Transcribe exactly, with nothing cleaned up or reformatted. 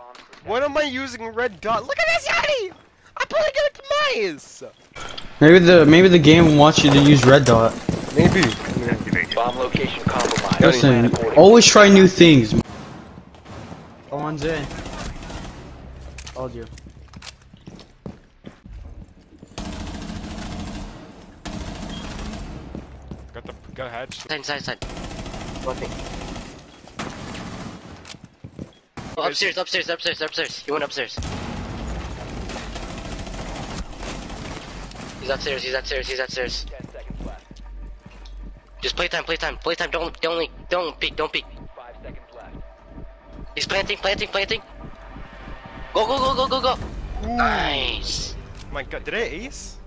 What am I using red dot? Look at this, Yanni! I'm pulling it demise! Maybe the maybe the game wants you to use red dot. Maybe. Bomb location compromised. Listen, always try new things. Go on in. Told you. Got the got a hatch. Side, side, side. Nothing. Oh, upstairs, upstairs, upstairs, upstairs. He went upstairs. He's upstairs, he's upstairs, he's upstairs. ten seconds left. Just playtime, playtime, playtime. Don't, don't, don't peek, don't peek. five seconds left. He's planting, planting, planting. Go, go, go, go, go, go. Ooh. Nice. My god, did I ace?